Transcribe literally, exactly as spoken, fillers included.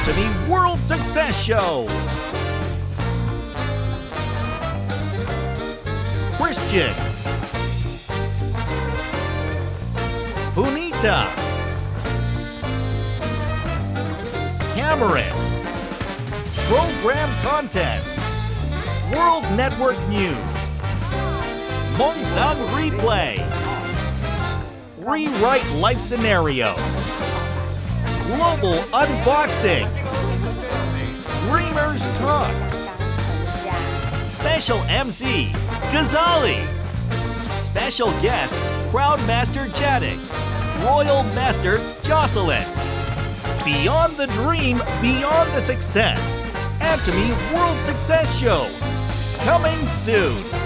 Atomy World Success Show. Christian, Punita, Cameron, Program Contents, World Network News, Mongsang Replay, Rewrite Life Scenario, Global Unboxing, Dreamers Talk, Special M C, Ghazali, Special Guest, Crowdmaster Jadik, Royal Master Jocelyn. Beyond the dream, beyond the success. Atomy World Success Show. Coming soon.